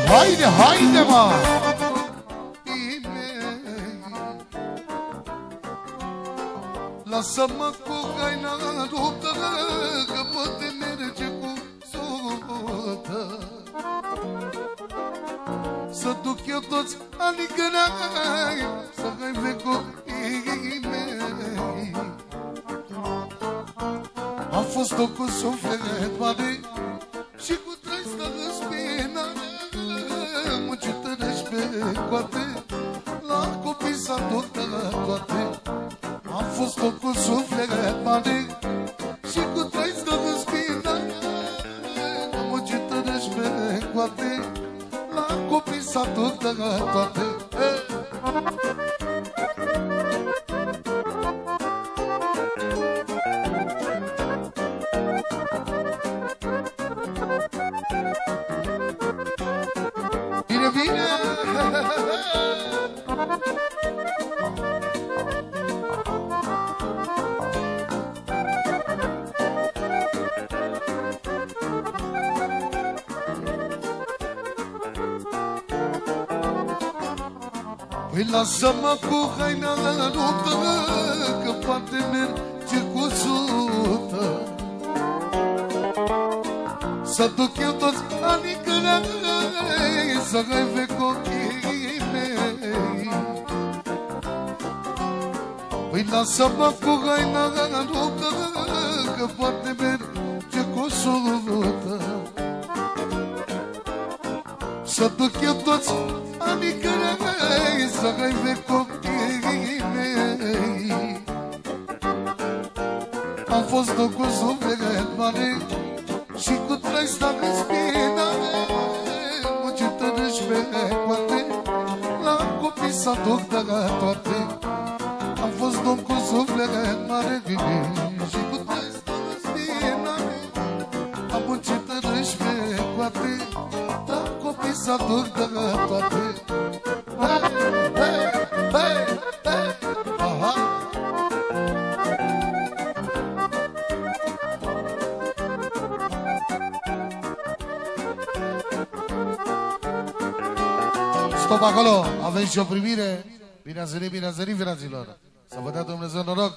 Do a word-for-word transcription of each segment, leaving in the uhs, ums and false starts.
Haide, haide, mă! Lasă-mă cu haina ruptă, că poate merge cu sotă. Să duc eu toți anii gânai, să râve copiii mei. Am fost-o cu suflet mare și cu trăistă în spină, muncitărești pe coate, la copii s-a duc toate. Am fost-o cu suflet mare și cu trăistă în spină, muncitărești pe coate, la copii s-a duc toate. Bine, bine! Păi lasă-mă cu haina ruptă, că poate merge cu sută. Să duc eu toți anii gânei, să râve copiii mei. Păi lasă-mă cu haina ruptă, că poate merge cu sută. Să duc eu toți anii gânei, să râve copiii mei. Am fost-o cu suflet mare și cu trăista în spină, muncitărești pe coate, la copii s-a duc toate. Am fost om cu suflet mare și cu trăista în spină, am muncitărești pe coate, la copii s-a duc toate. Hey, hey, hey, hey, aha. Stop acolo, aveți și o primire. Bine ați venit, bine ați venit, fraților. Să vă dea Dumnezeu noroc.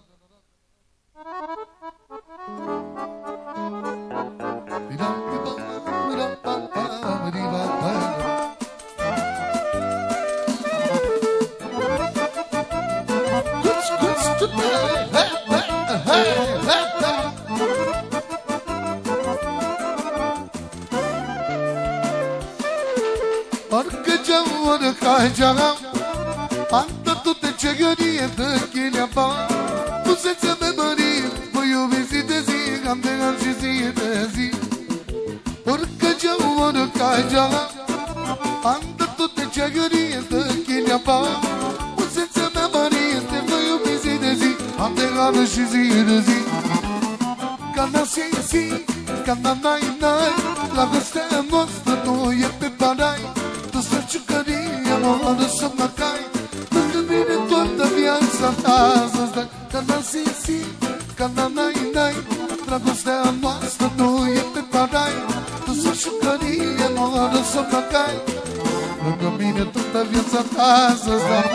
Anta tu te cegărie de chileapa, tu se-ți memorie, mă iubi zi de zi, am de an și zi de zi. Orică ce-o ca geala, anta tu te cegărie de chileapa, tu se-ți memorie, mă iubi zi de zi, am de an și zi de zi. Când a si, si, când a nai, nai, dragostea noastră nu e pe parai, tu să ciucărie, mă lăsă mă cai, lângă mine toată viața ta să stai. Când a si, si, când a nai, nai, dragostea noastră nu e pe parai, tu să ciucărie, mă lăsă mă cai, lângă mine toată viața ta să stai.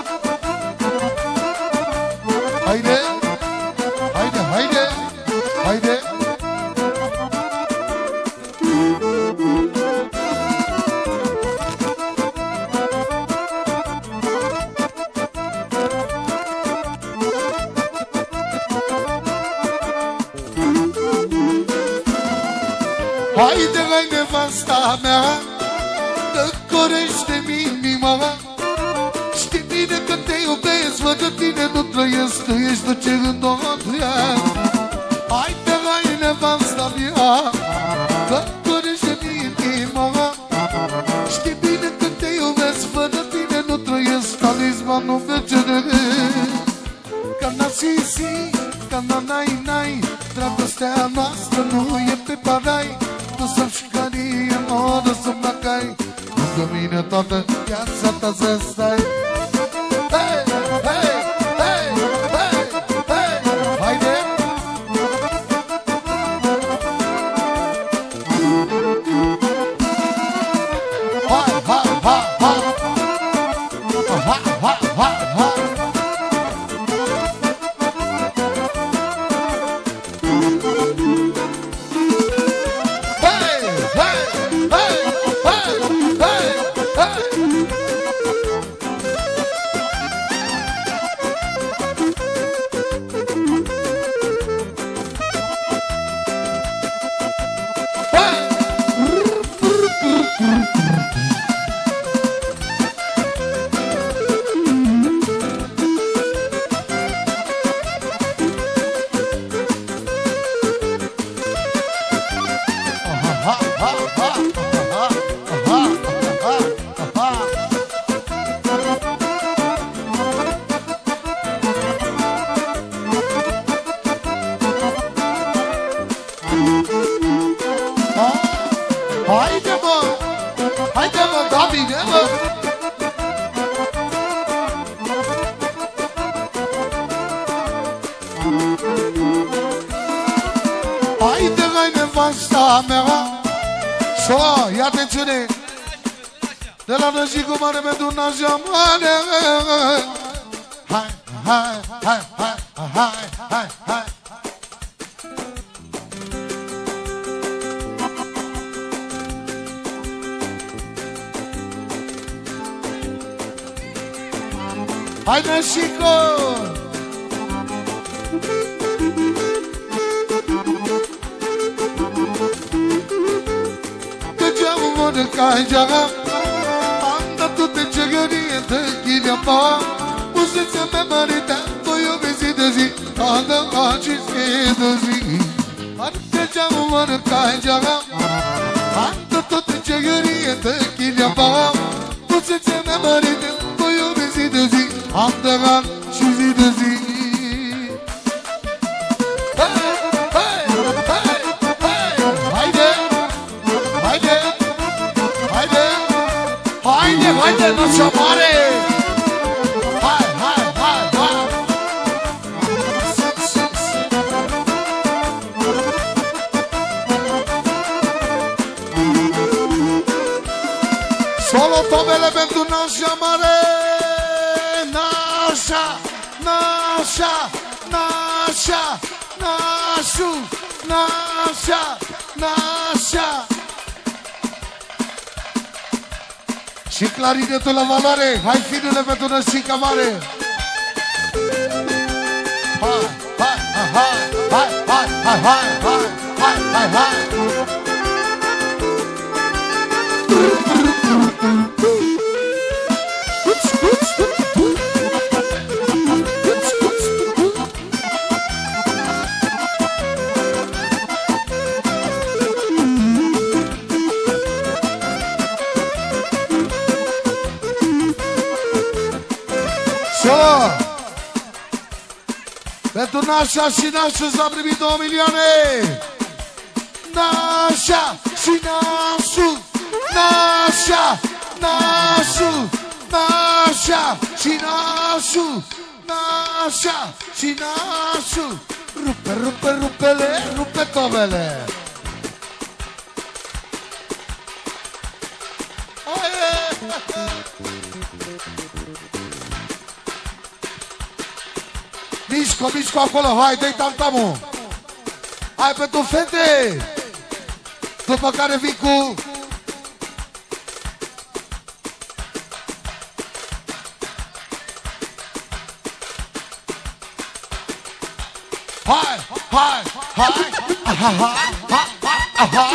Haide, haide, haide, haide. Haide, hai nevasta mea, dă-corește-mi inima. Știi bine că te iubesc, fără tine nu trăiesc, tu ești duce în noaptea. Haide, hai nevasta mea, dă-corește-mi inima. Știi bine că te iubesc, fără tine nu trăiesc, talismanul merge de Cana si, si, cana nai, nai, dragostea noastră nu e pe parai, tu să-mi șcărie, mă să-mi lacai, lângă mine toată viața ta să stai. Hei, hei, hei, hei, hei, haide! Hai, Mexico! Degeaba mănânca geaga, am dat toate cegărie de ghileapa, muzița mea mărita, mă iubesc zi de zi, adă acest de zi. Degeaba mănânca geaga, am dat toate cegărie de ghileapa, muzița mea mărita, mă iubesc zi de zi, am dăgat și zi de zi. Haide, noaptea mare! Hai, hai, hai, hai! Solo tomele pentru noaptea mare! Nașa, nașa, nașa, nașu, nașa, nașa! Și clarinetul la valoare, hai finule pentru nășica mare. Hai, hai, hai, hai, hai, hai, hai, hai, hai, hai, hai. Pentru Nașa și Nașu s-a primit două milioane. Nașa și Nașu, Nașa, Nașu, Nașa și Nașu, Nașa și Nașu. Rupe, rupe, rupele, rupe tomele. Mișco, mișco acolo, hai, dă-i tamtamul. Hai pentru fete. După care vin cu hai, hai, hai, aha, aha, aha.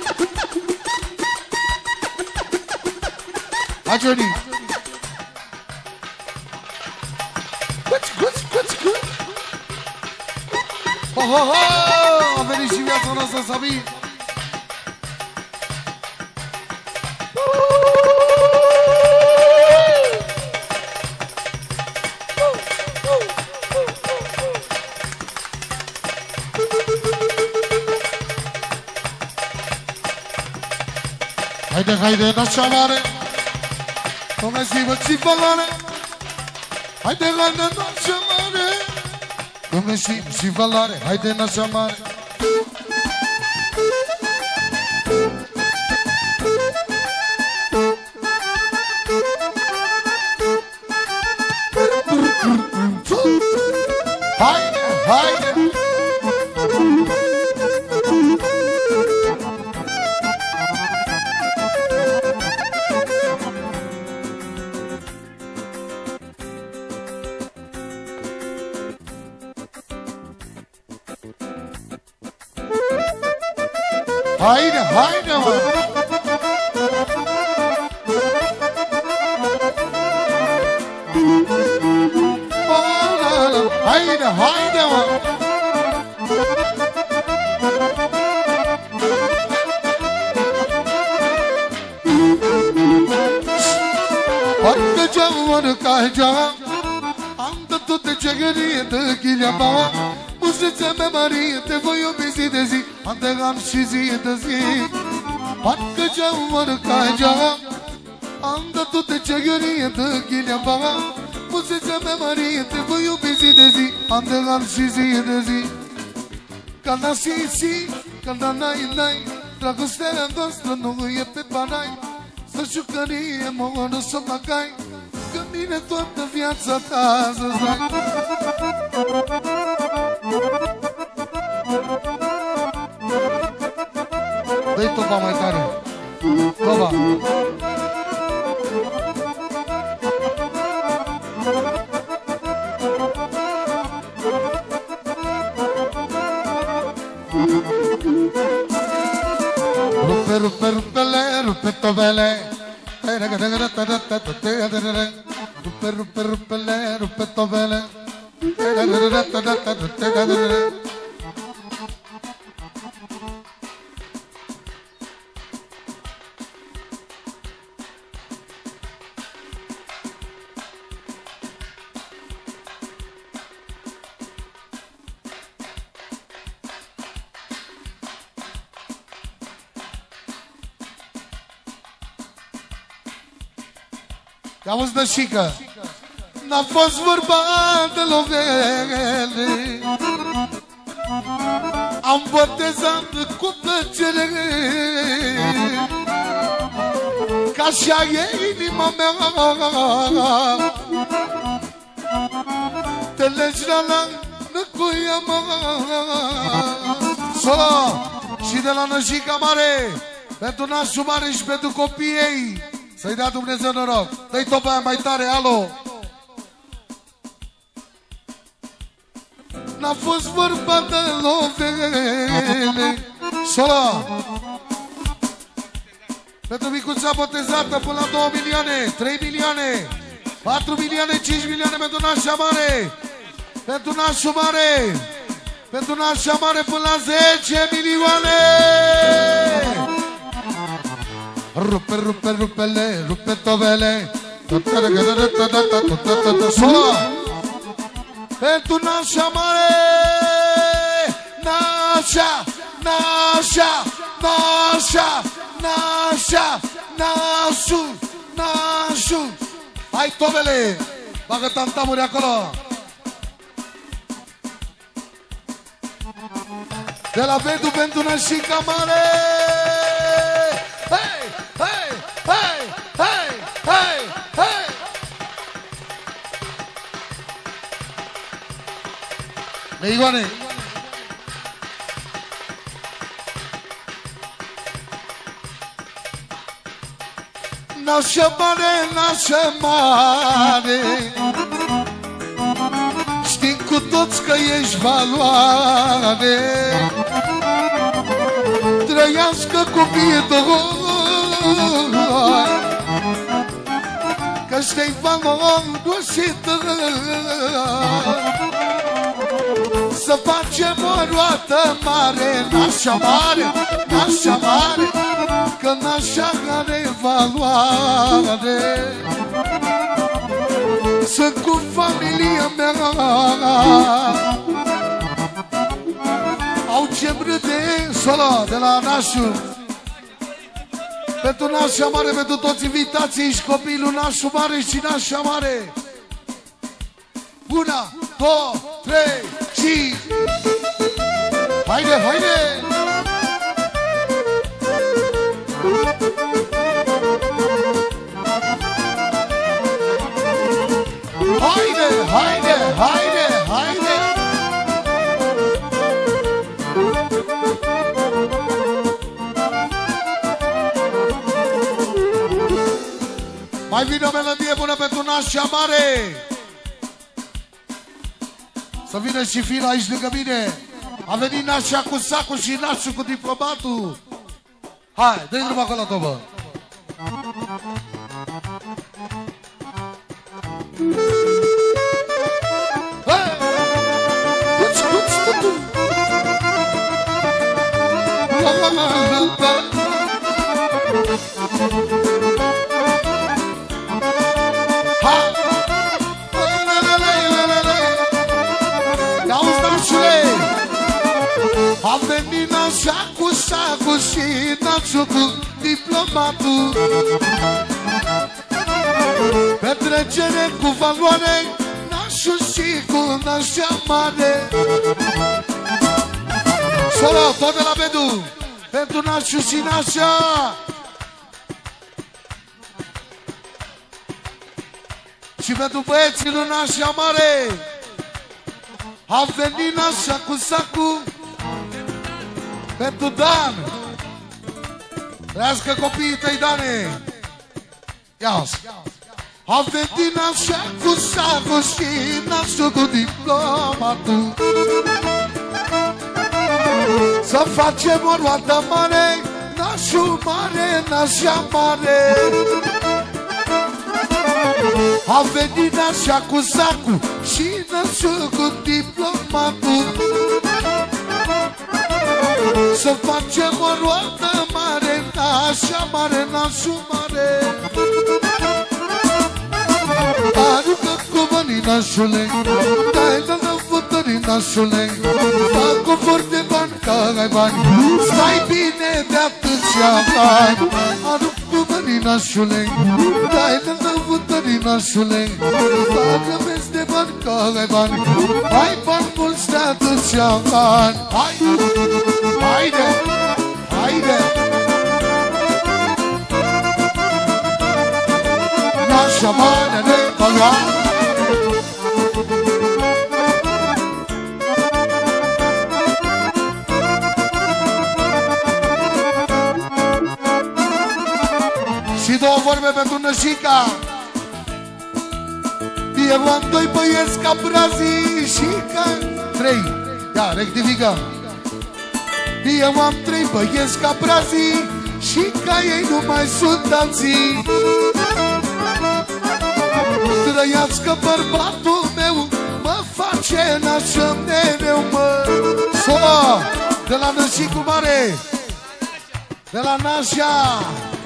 Hai, Johnny. Ho, ho, ho! A venit și viața noastră, Sabin! Haide, haide, nașa mare! Domnă-ți-vă ți valoare! Haide, haide, nașa mare! Domnă și, și valoare, haide nașa mare. Haide, haide, mă! Haide, haide, mă! Parcă geamă ca geam, am de toate ce gărie de ghiliaba. Muzița mea mărie, te voi iubi zi de zi, am de am și zi de zi. Parcă geamă ca geam, am de toate ce gărie de ghiliaba. Muzița mea mărie, te voi iubi zi de zi, am de am și zi de zi. Când a si si, când a nai nai, dragostea noastră nu e pe panai. Să jucărie, mă, nu să mă cai, că mine toată viața ta să stai. Dă-i toba mai tare. Toba. Rupe, rupe, rupele, rupe tovele. Rupe, rupe, rupele, rupe tovele. Auzi, nășică, n-a fost vorba de lovele, am botezat cu plăcere, ca așa e inima mea. Te legi la la năcuia mă. Solo și de la nășica mare, pentru nașul mare și pentru copiii ei, să-i dea Dumnezeu noroc. Dă-i topa aia mai tare, alo! N-a fost vorba de lovele. Solo! Pentru micuța botezată până la două milioane, trei milioane, patru milioane, cinci milioane pentru nașa mare. Pentru nașul mare. Pentru nașa mare până la zece milioane. Rupe, rupe, rupele, rupe tovele. Solo! Pentru nașa mare. Nașa, nașa, nașa, nașa, nașu, nașu. Hai tovele, bagă tantamuri acolo. De la Bedu pentru nașica mare. Hei, hei, hei, hei, hei, hei. Meigoane. Nașa mare, nașa mare, știm cu toți că ești valoare. Trăiască copiii, că știi valoroșită. Să facem o roată mare, nașa mare, nașa mare, că nașa are valoare. Sunt cu familia mea, au ce-mi râde. Solo de la nașul, pentru nașa mare, pentru toți invitații și copilul nașul mare și nașa mare. Una, două, trei și... Haide, haide! Haide, haide, haide, haide! Mai vine o melodie bună pentru nașa mare. Să vină și Fira aici lângă mine. A venit nașa cu sacul și nașul cu diplomatul. Hai, dă-i drumul acolo la tobă. Hai! Uci, uci, tutu! La, la, la, la, la. Hai! La, la, la, la, la, la. Ia-uzi, nașule! A venit nașa cu sacu și nașul cu diplomatul. Petrecere cu valoare, nașul și cu nașa mare. Solo, tot de la Bedu, pentru nașul și nașa. Și pentru băieții lui nașa mare. A venit nașa cu sacu pentru Dan. Trească copiii tăi, Dane. Ia-ți. A venit nașa cu sacu și nașul cu diplomatul. Să facem o roată mare, nașul mare, nașa mare. A venit nașa cu sacu și nașul cu diplomatul. Să facem o roată mare, nașa mare, nașul mare. Aruncă cu banii, nașule, dai de la futării, nașule. Fac cu foarte bani, că ai bani, stai bine de atâția ani. Aruncă cu banii, nașule, dai de la futării, nașule. Fac peste bani, că ai bani, ai bani mulți de atâția ani. Hai! Haide! Haide! Nașa mare de păgat. Și două vorbe pentru nășica. Eu am doi băieți ca brazii și ca trei. Ia, rectificăm. Eu am trei băieți ca brazii și ca ei nu mai sunt alții. Trăiască bărbatul meu, mă face nașă mereu, mă. Solo, de la nășicul mare, de la nașa.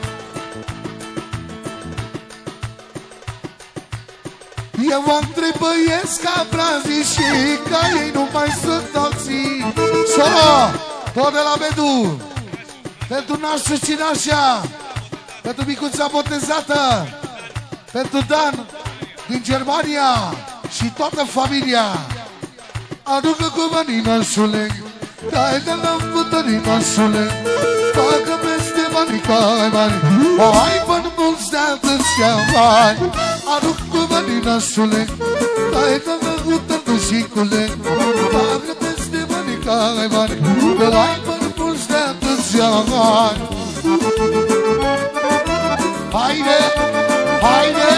Eu am trei băieți ca brazii și ca ei nu mai sunt alții. Solo, tot de la Bedu, pentru nașă și nașa, pentru micuța botezată, pentru Dan din Germania și toată familia. Aducă cu banii, nașule, dai de la futării, nașule. Facă peste banii, că ai bani, o ai bani mulți de atâția bani. Aducă cu banii, nașule, dai de la futării, nașicule. Facă peste banii, că ai bani, că ai bani mulți de atâția bani. Haide, haide!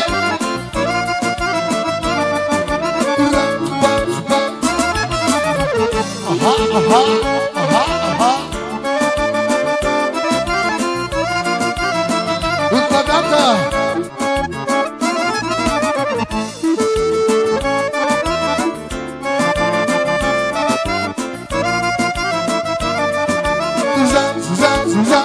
Aha, aha, aha, aha. Încă o dată. Zan, zan, zan.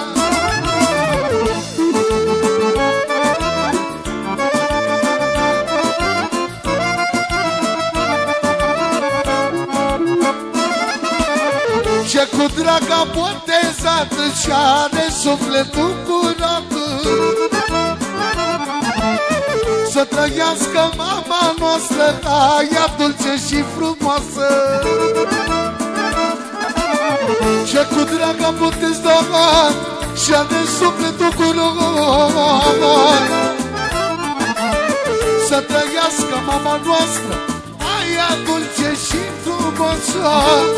Ce cu draga botezată și are sufletul curat. Să trăiască mama noastră, aia dulce și frumoasă. Ce cu draga botezată și are sufletul curat. Să trăiască mama noastră, aia dulce și frumoasă.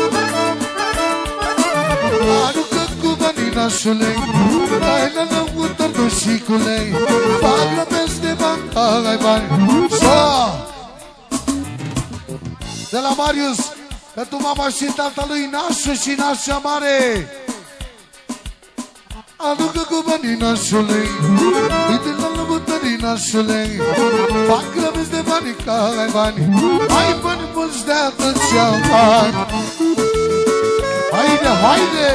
Aducă cu banii, nașule, dai la lăută, nășicule. Facă peste bani, că ai bani. So! De la Marius, pentru mama și tata lui, nașă și nașa mare. Aducă cu banii nașului, uite la lăbutării nașului. Fac grăbesc de bani ca ai bani, ai bani mulți de atâția ani. Haide, haide!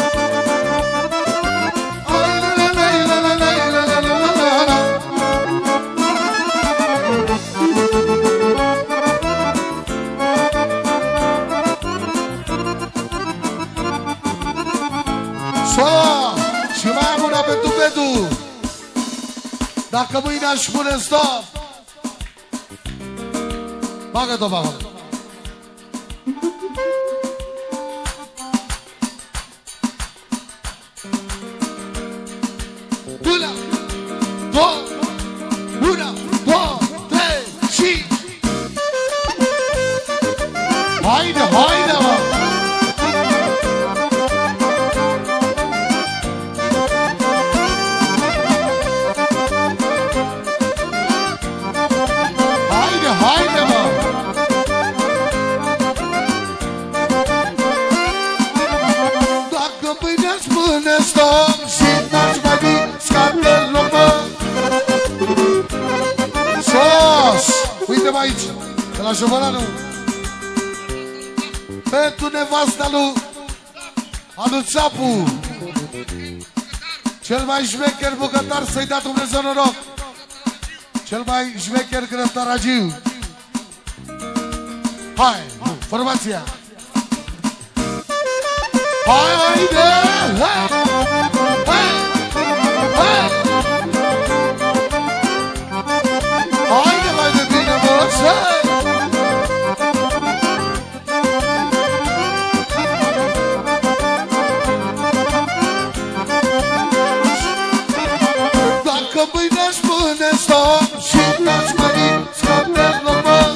Și mai am una pentru Bedu. Dacă mâine aș spune stop, bagă-t-o, bagă-t-o. Una, două, una, două, trei și... Haide, haide, mă! Aici, de la Șobolanu, pentru nevasta lui Anu Țapu, cel mai șmecher bucătar, să-i dea Dumnezeu noroc, cel mai șmecher grăftaragiu. Hai, formația! Hai, haide! Hai! Hai! Hai! Haide, mai de bine, mă, să-i! Dacă mâine aș pune stop și n-aș mări, scapte-l, mă!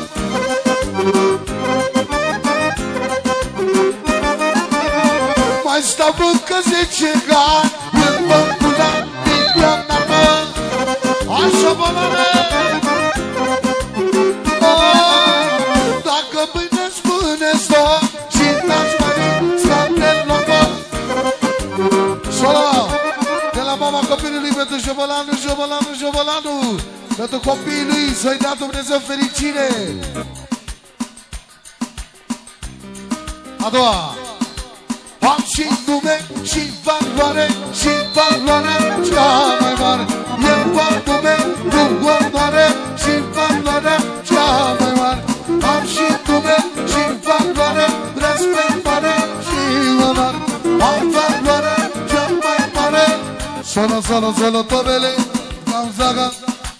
Mai stau încă zece ani, în băncul la milionar, mă! Așa, bolare! Dacă mâine îți spune stop și n-aș mări, scapte-l, mă! Solo! De la mama copilului pentru Șobolanu, Șobolanu, Șobolanu! Pentru copiii lui, să-i dea Dumnezeu fericire! A doua! Am și nume și valoare, și valoare cea mai mare. Eu am nume, nu onoare, și valoare cea mai mare. Am și nume și valoare, respect mare și onoare. Am valoare cea mai mare. Solo, solo, solo, tobele, Gonzaga.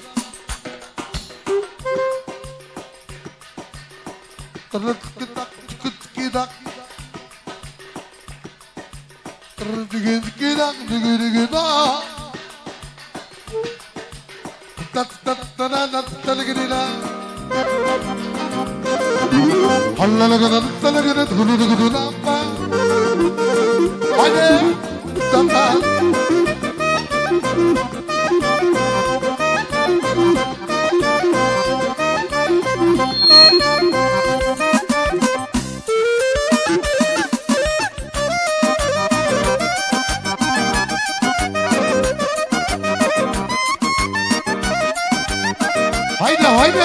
Haide, haide!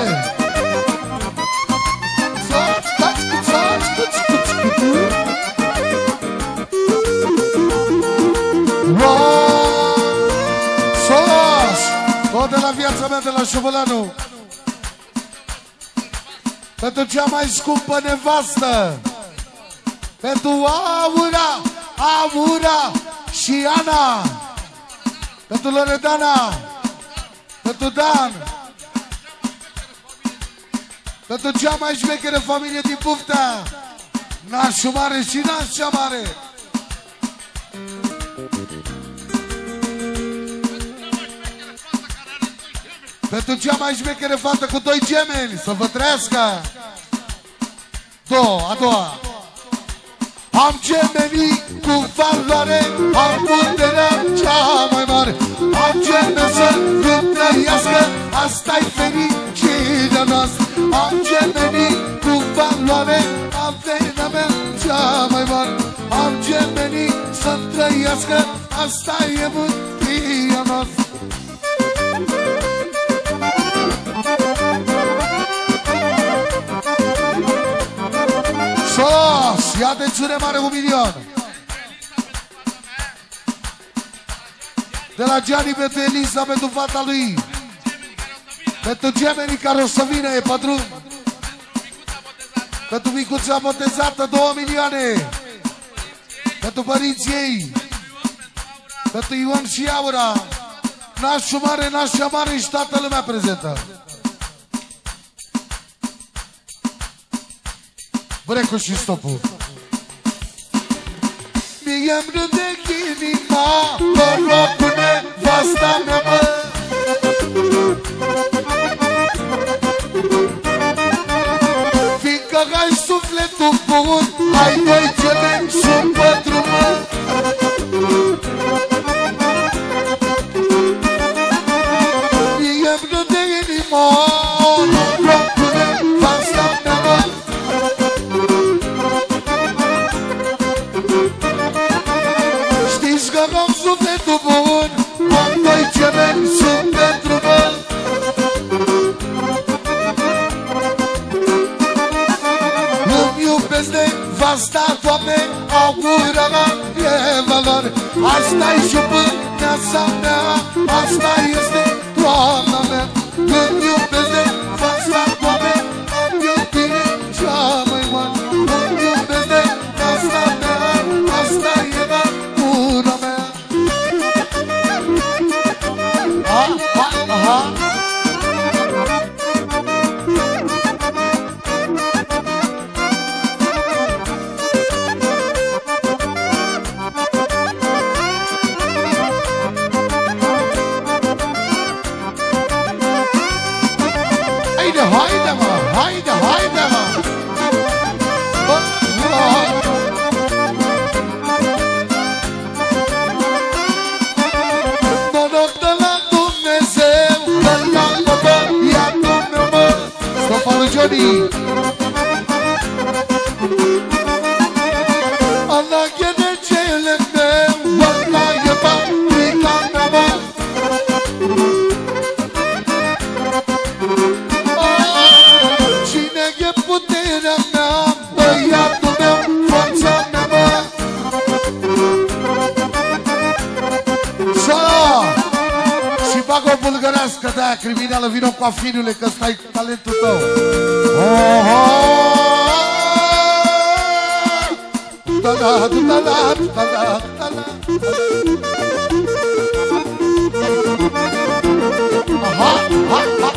Sos! Tot de la viața mea, de la Șobolanu. Pentru cea mai scumpă nevastă, pentru Aura, Aura și Ana, pentru Loredana, pentru Dan, pentru cea mai șmecheră familie din Buftea, nașul mare și nașa mare. Pentru cea mai șmecheră fată cu doi gemeni, să vă trăiască. Două, a doua. Am gemenii cu valoare, am puterea cea mai mare. Am gemeni să nu trăiască, asta-i fericirea noastră. Am gemenii cu valoare, averea mea cea mai mare. Am gemenii să trăiască, asta e mântia noastră. Sos, ia de cele mare un milion. De la Gianni pentru Elisa, pentru fata lui, pentru gemenii care o să vină, e patru. Pentru micuța botezată, două milioane. Pentru părinții ei, pentru Ioan și Aura, nașul mare, nașa mare și toată lumea prezentă. Brecu și stopul. Mie-mi râde inima, mă rog cu nevasta mea, mă. Fiindcă ai sufletul bun, ai doi gemeni și un pătru, mă. Mie-mi râde inima, mă rog cu nevasta mea, mă. Știți că am sufletul bun, am doi gemeni și un pătru, mă. Nevasta, Doamne, augură e valoare. Asta-i și pâneasa mea, asta este toamna mea. Când iubesc nevasta, Doamne, am iubire cea mai mare. Când iubesc nevasta mea, asta e natura mea. Ha, ha, ha. Haide, mă, haide, haide, mă. Noroc de la Dumnezeu, că l-am băiatul meu, mă. Stofarul Johnny. Ala ghenecele meu, ăla e fabrica mea, mă. Puterea mea, băiatul meu, forța mea, mă. Solo! Și bag o bulgărească de-aia criminală, vină cu afinule, că ăsta-i talentul tău. Oh, oh, da, da, da, da, da, da, da, da. Aha, ha, ha.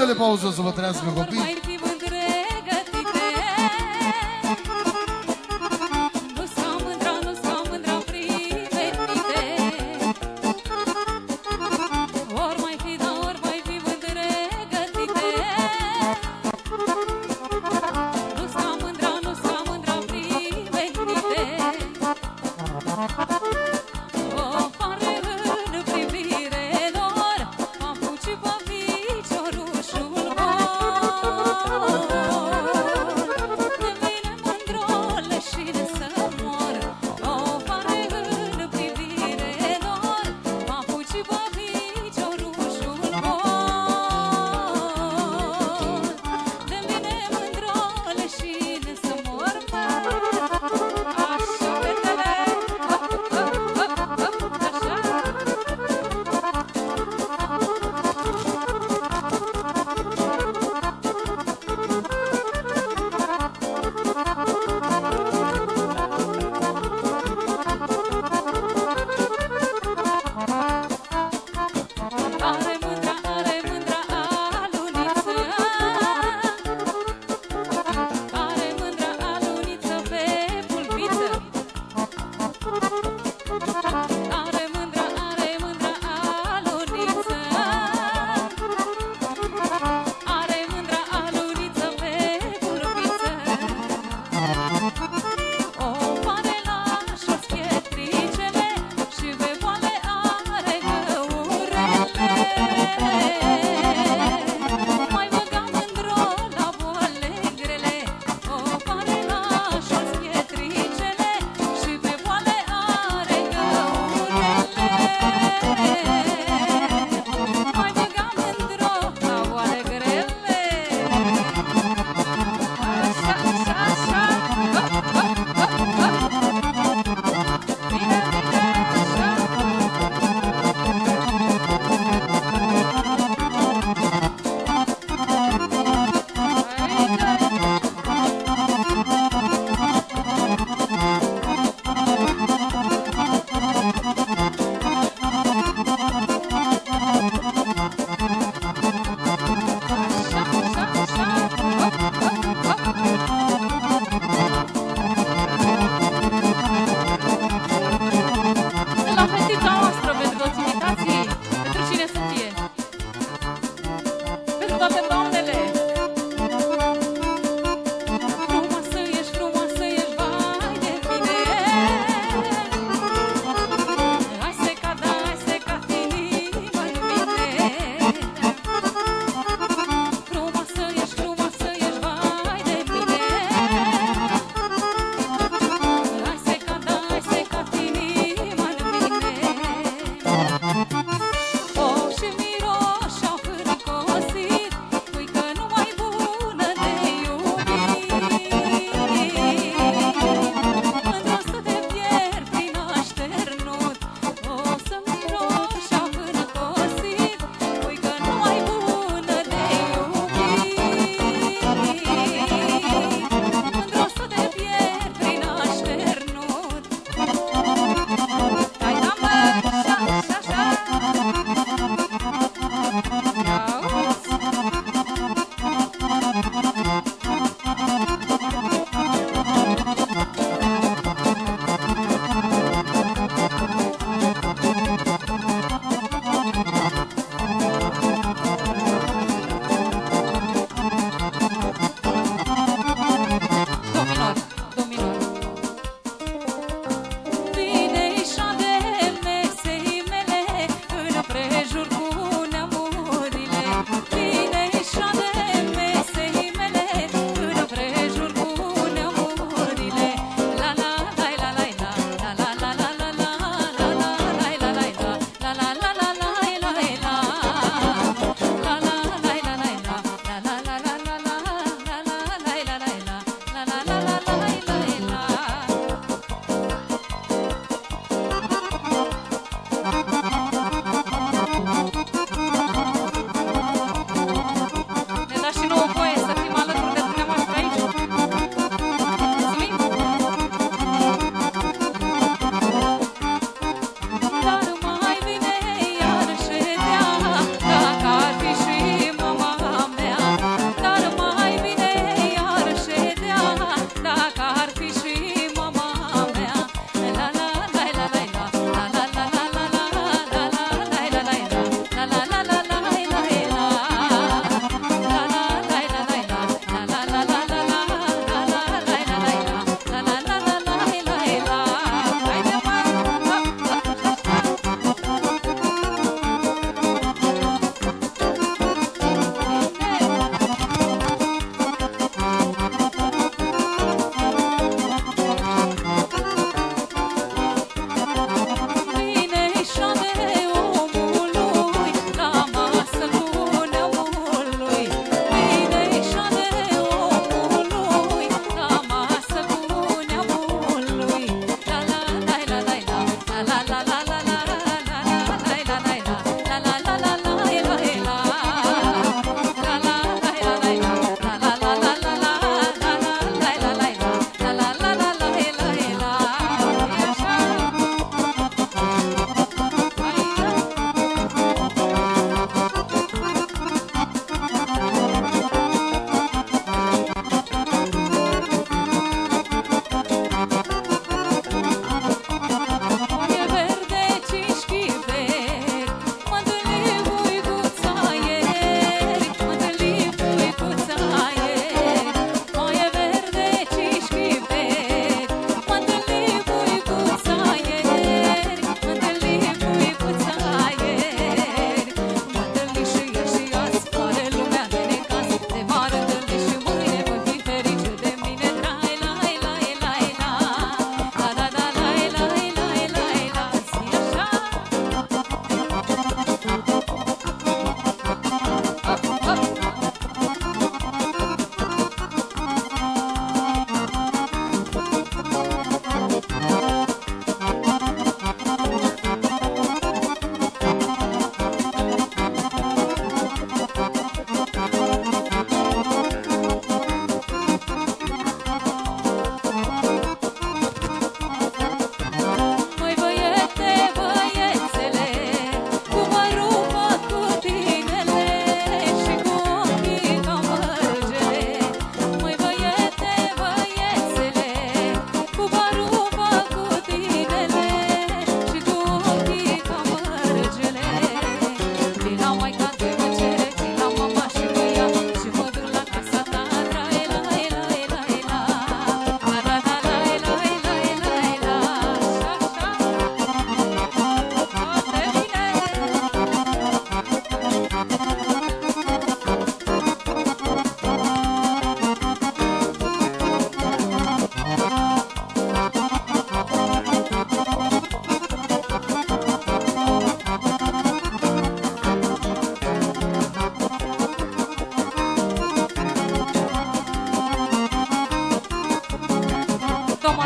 de pauză să vă trăiască copii.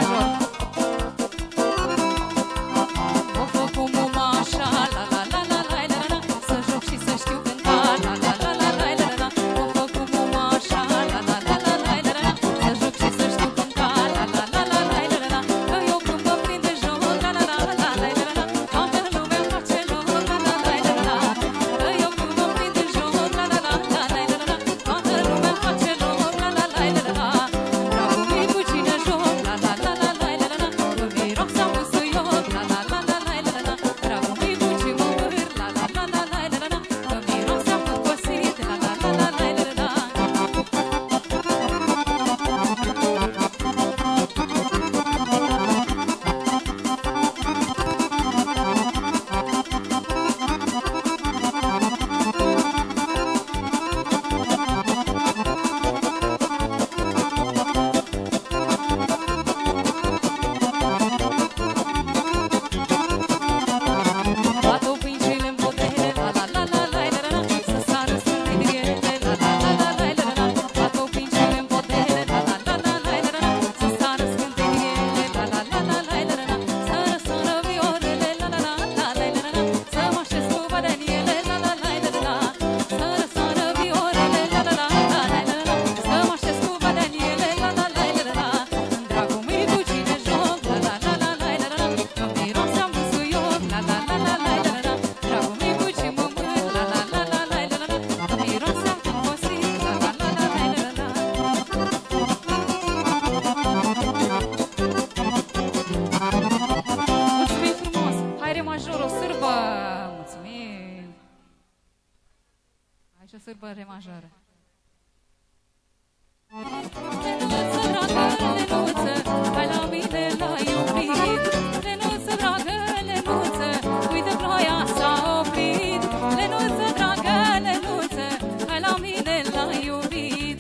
major. O fă cu muma așa, la la la la la la la, să joc și să știu cânta, la la la la la la la. O fă cu muma așa, la la la la la la la, să joc și să știu cânta, la la la la la la la. Că eu când mă prind de joc, la la la la la la la, toată lumea face loc, la la la la la. Că eu când mă prind de joc, la la la la la la, toată lumea face loc, la la la la la. Dragul meu cu cine joc, la la la la la la la, că miroc să am usuioc, la la la la la la la. Dragul meu cu ce mă mâr, la la la la la la la, că miroc să am încosit, la la la la la la la. Bată pâinile în podele, la la la la la la la, să sară sântenirile, la la la la la la la. Bată pâinile în podele, la la la la la la la, să sară sântenirile, la la la la la la la. Să răsună violele, la la la la la la la, să mă așez cu badaniele, la la la la la la. Să răsună violele, la la la la la la la, să mă așez cu badaniele, la la la la la la. Dragul meu cu cine joc, la la la la la la la, că miroc să am usuioc, la la la la la la la. Dragul meu cu ce mă mânt, la la la la la la la, că miroc să am încosit, la la la la la la la. Mulțumim frumos! Hai, re major, o sârbă! Mulțumim! Hai și o sârbă re majoră. Lenuță, dragă, lenuță, hai la mine la iubit. Lenuță, dragă, lenuță, uite ploaia s-a oprit. Lenuță, dragă, lenuță, hai la mine la iubit.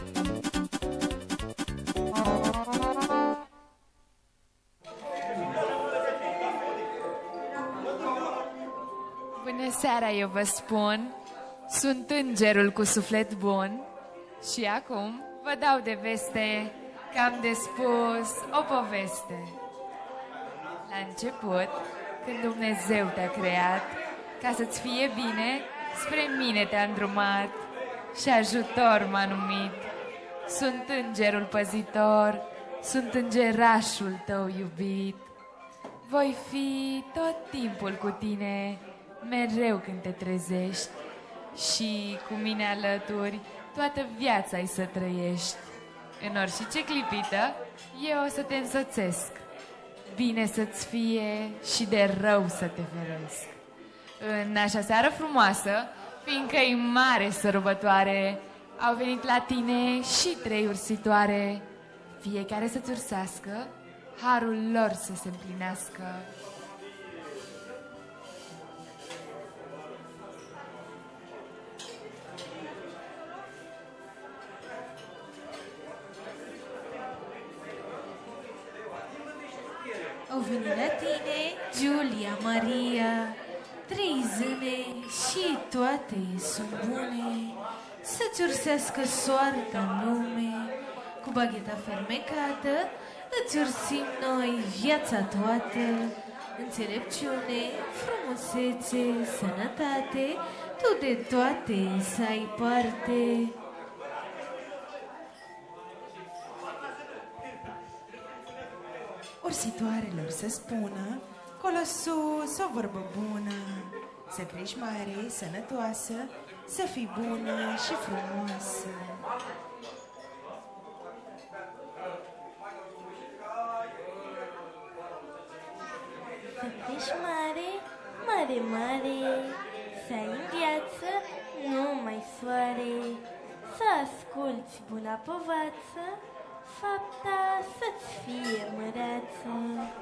Bună seara, eu vă spun, sunt îngerul cu suflet bun și acum vă dau de veste că am de spus o poveste. La început, când Dumnezeu te-a creat, ca să-ți fie bine, spre mine te-a îndrumat și ajutor m-a numit. Sunt îngerul păzitor, sunt îngerașul tău iubit. Voi fi tot timpul cu tine, mereu când te trezești, și cu mine alături toată viața ai să trăiești. În orice clipită eu o să te însoțesc, bine să-ți fie și de rău să te feresc. În așa seară frumoasă, fiindcă-i mare sărbătoare, au venit la tine și trei ursitoare, fiecare să-ți ursească, harul lor să se împlinească. Au venit la tine, Giulia, Maria, trei zâne și toate sunt bune. Să-ți ursească soarta în lume, cu bagheta fermecată, îți ursim noi viața toată. Înțelepciune, frumusețe, sănătate, tu de toate să ai parte. Ursitoarelor să spună, colo sus o vorbă bună, să crești mare, sănătoasă, să fii bună și frumoasă. Să crești mare, mare, mare, să ai în viață numai soare, să asculți buna povață, fapta să-ți fie măreață.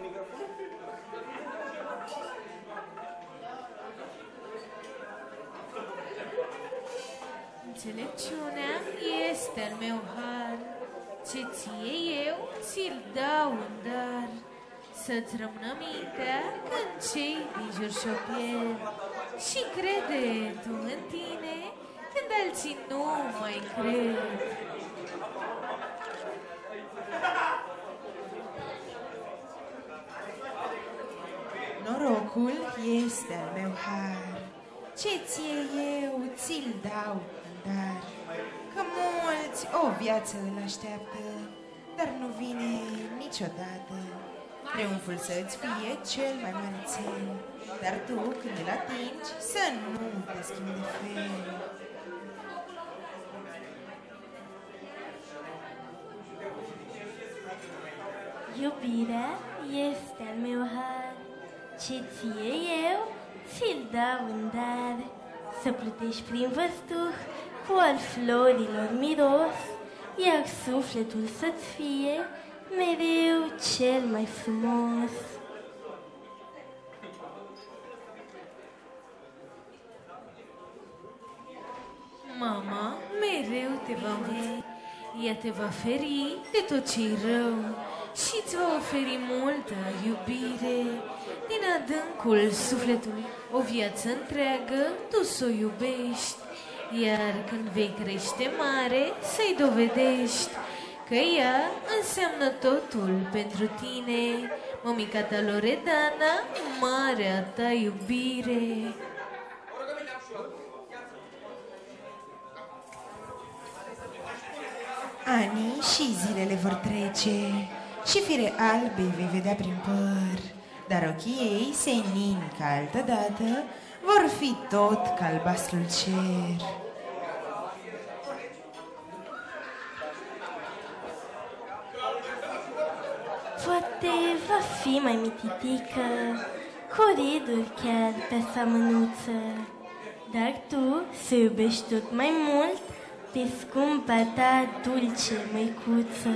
Înțelepciunea este al meu har, ce ție eu ți-l dau în dar. Să-ți rămână mintea când cei din jur și-o pierd, și crede tu în tine când alții nu mai cred. pruncul este al meu har, ce ție eu ți-l dau în dar. Că mulți o viață îl așteaptă, dar nu vine niciodată. Triumful să-ți fie cel mai mare țel, dar tu când îl atingi să nu te schimbi de fel. Iubirea este al meu har, ce ție eu ți-l dau în dar. Să plutești prin văzduh cu al florilor miros, iar sufletul să-ți fie mereu cel mai frumos. Mama mereu te va învăța, ea te va feri de tot ce-i rău și îți va oferi multă iubire. Din adâncul sufletului, o viață întreagă tu s-o iubești, iar când vei crește mare să-i dovedești că ea înseamnă totul pentru tine. Mămica ta Loredana, marea ta iubire. Anii și zilele vor trece și fire albe vei vedea prin păr, dar ochii ei, senini ca altădată, vor fi tot ca albastrul cer. Poate va fi mai mititică, cu riduri chiar pe samănuță, dar tu să iubești tot mai mult pe scumpa ta dulce măicuță.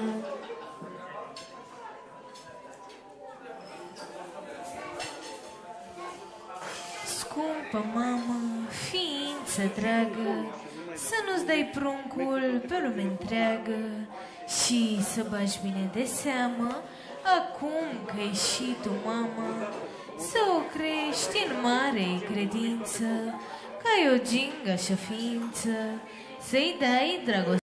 Scumpă mamă, ființă dragă, să nu-ți dai pruncul pe lume întreagă și să bagi bine de seamă, acum că ești și tu mamă, să o crești în mare credință, că ai o gingașă ființă, să-i dai dragoste.